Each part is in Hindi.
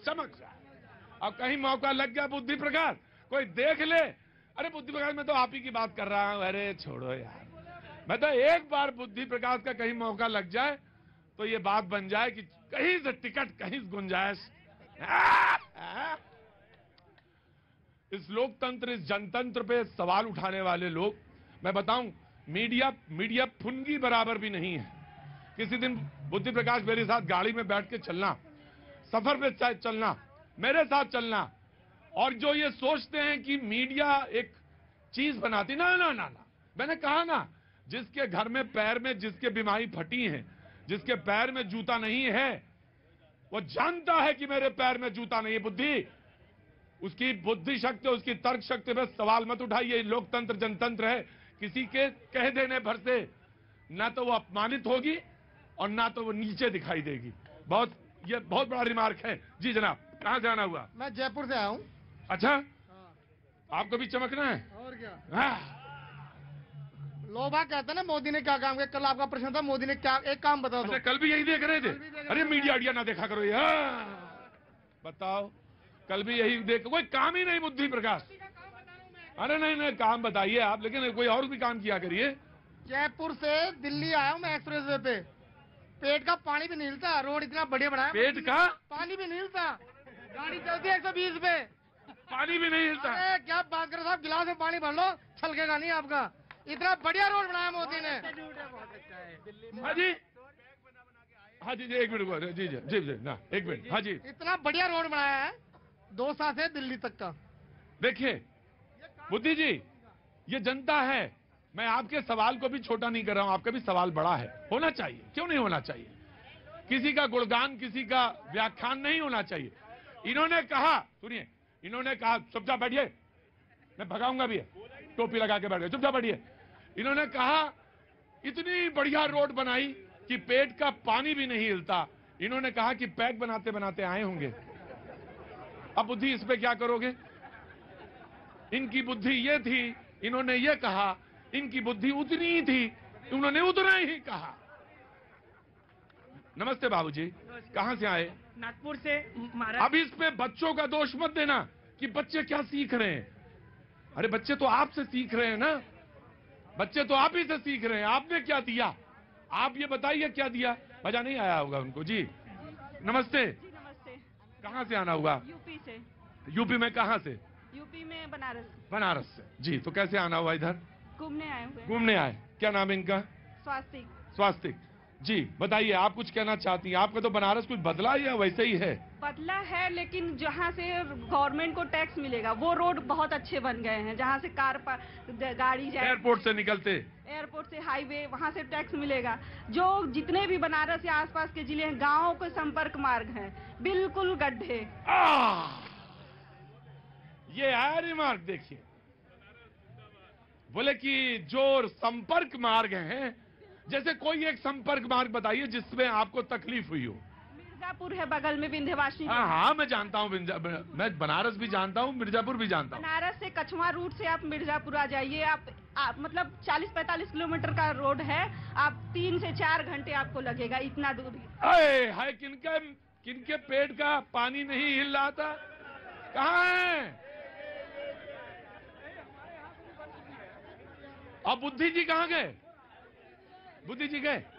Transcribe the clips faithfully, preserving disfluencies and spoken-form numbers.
चमक जाए। अब कहीं मौका लग गया बुद्धि प्रकाश, कोई देख ले, अरे बुद्धि प्रकाश मैं तो आप ही की बात कर रहा हूं, अरे छोड़ो यार। मैं तो एक बार बुद्धि प्रकाश का कहीं मौका लग जाए तो ये बात बन जाए कि कहीं से टिकट, कहीं से गुंजाइश। इस लोकतंत्र, इस जनतंत्र पे सवाल उठाने वाले लोग, मैं बताऊं, मीडिया मीडिया फुनगी बराबर भी नहीं है। किसी दिन बुद्धि प्रकाश मेरे साथ गाड़ी में बैठ के चलना, सफर पे चलना, मेरे साथ चलना, और जो ये सोचते हैं कि मीडिया एक चीज बनाती, ना ना ना ना, मैंने कहा ना, जिसके घर में पैर में जिसके बीमारी फटी है, जिसके पैर में जूता नहीं है, वो जानता है कि मेरे पैर में जूता नहीं है। बुद्धि, उसकी बुद्धि शक्ति, उसकी तर्क शक्ति पे सवाल मत उठाइए। लोकतंत्र जनतंत्र है, किसी के कह देने भर से ना तो वो अपमानित होगी और ना तो वो नीचे दिखाई देगी। बहुत, ये बहुत बड़ा रिमार्क है। जी जनाब, कहां से आना हुआ? मैं जयपुर से आया हूँ। अच्छा, आपको भी चमकना है और क्या? हाँ। लोग बात कहते हैं ना मोदी ने क्या काम किया। कल आपका प्रश्न था मोदी ने क्या, एक काम बताओ। अच्छा, कल भी यही देख रहे थे? अरे मीडिया आइडिया ना देखा करो यार, बताओ, कल भी यही देख, कोई काम ही नहीं बुद्धि प्रकाश। अरे नहीं नहीं, काम बताइए आप, लेकिन कोई और भी काम किया करिए। जयपुर से दिल्ली आया हूँ मैं एक्सप्रेस वे पे, पेट का पानी भी नहीं हिलता, रोड इतना बढ़िया बनाया, पेट का पानी भी नहीं हिलता, गाड़ी चलती है एक सौ बीस पे, पानी भी नहीं हिलता। अरे क्या बात करो साहब, गिलास में पानी भर लो, छलकेगा नहीं आपका। इतना बढ़िया रोड बनाया मोदी ने। हाँ जी, हाँ जी जी, एक मिनट, जी जी जी जी ना, एक मिनट, हाँ जी। इतना बढ़िया रोड बनाया है, दो साल से दिल्ली तक का। देखिए बुद्धि जी, ये जनता है, मैं आपके सवाल को भी छोटा नहीं कर रहा हूं, आपका भी सवाल बड़ा है, होना चाहिए, क्यों नहीं होना चाहिए। किसी का गुणगान, किसी का व्याख्यान नहीं होना चाहिए। इन्होंने कहा, सुनिए, इन्होंने कहा, चुपचाप बैठिए, मैं भगाऊंगा भी, टोपी लगा के बैठ गए, चुपचाप बैठिए। इन्होंने कहा इतनी बढ़िया रोड बनाई कि पेट का पानी भी नहीं हिलता। इन्होंने कहा कि पैक बनाते बनाते आए होंगे। अब बुद्धि, इस पे क्या करोगे? इनकी बुद्धि ये थी, इन्होंने ये कहा, इनकी बुद्धि उतनी ही थी, उन्होंने उतना ही कहा। नमस्ते बाबूजी, कहां से आए? नागपुर से। अब इस पे बच्चों का दोष मत देना कि बच्चे क्या सीख रहे हैं। अरे बच्चे तो आपसे सीख रहे हैं ना, बच्चे तो आप ही से सीख रहे हैं। आपने क्या दिया, आप ये बताइए क्या दिया? मजा नहीं आया होगा उनको। जी नमस्ते। जी नमस्ते। कहां से आना हुआ? यूपी से। यूपी में कहां से? यूपी में बनारस। बनारस से। जी, तो कैसे आना हुआ इधर? घूमने आए हुए। घूमने आए। क्या नाम है इनका? स्वास्तिक। स्वास्तिक जी, बताइए आप कुछ कहना चाहती हैं? आपका तो बनारस कुछ बदला या वैसे ही है? बदला है, लेकिन जहाँ से गवर्नमेंट को टैक्स मिलेगा वो रोड बहुत अच्छे बन गए हैं। जहाँ से कार पर गाड़ी जाए, एयरपोर्ट से निकलते, एयरपोर्ट से हाईवे, वहाँ से टैक्स मिलेगा। जो जितने भी बनारस या आसपास के जिले हैं, गाँवों के संपर्क मार्ग हैं, बिल्कुल गड्ढे। ये आया रिमार्क, देखिए, बोले कि जो संपर्क मार्ग हैं, जैसे कोई एक संपर्क मार्ग बताइए जिसमें आपको तकलीफ हुई हो। मिर्जापुर है बगल में, विंध्यवासिनी। हाँ हाँ, मैं जानता हूँ, मैं बनारस भी जानता हूँ, मिर्जापुर भी जानता हूँ। बनारस से कछवा रूट से आप मिर्जापुर आ जाइए, आप, आप मतलब चालीस पैंतालीस किलोमीटर का रोड है, आप तीन से चार घंटे आपको लगेगा, इतना दूर। अरे हाय, किनके किनके पेट का पानी नहीं हिल रहा था? कहाँ है? अब बुद्धि जी कहाँ गए? बुद्धि जी गए?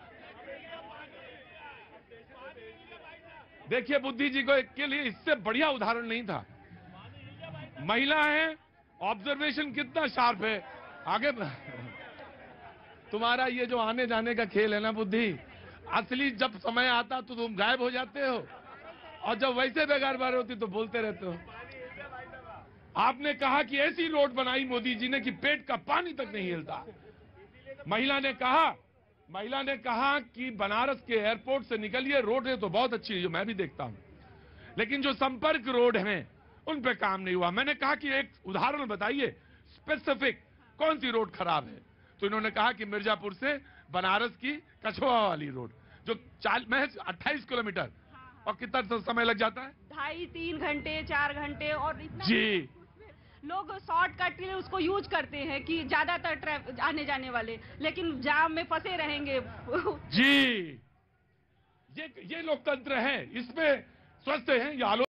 देखिए बुद्धि जी को के लिए इससे बढ़िया उदाहरण नहीं था। महिला है, ऑब्जर्वेशन कितना शार्प है। आगे तुम्हारा ये जो आने जाने का खेल है ना बुद्धि, असली जब समय आता तो तुम गायब हो जाते हो, और जब वैसे बेकार बार होती तो बोलते रहते हो। आपने कहा कि ऐसी रोड बनाई मोदी जी ने कि पेट का पानी तक नहीं हिलता। महिला ने कहा महिला ने कहा कि बनारस के एयरपोर्ट से निकलिए, रोड है तो बहुत अच्छी है, जो मैं भी देखता हूं, लेकिन जो संपर्क रोड हैं उन पे काम नहीं हुआ। मैंने कहा कि एक उदाहरण बताइए स्पेसिफिक, कौन सी रोड खराब है? तो इन्होंने कहा कि मिर्जापुर से बनारस की कछवा वाली रोड, जो चाल महज अट्ठाईस किलोमीटर, और कितना समय लग जाता है? ढाई तीन घंटे, चार घंटे, और इतना जी, लोग शॉर्टकट के लिए उसको यूज करते हैं कि ज्यादातर आने जाने वाले, लेकिन जाम में फंसे रहेंगे। जी, ये ये लोकतंत्र है, इसमें स्वस्थ है, ये आलो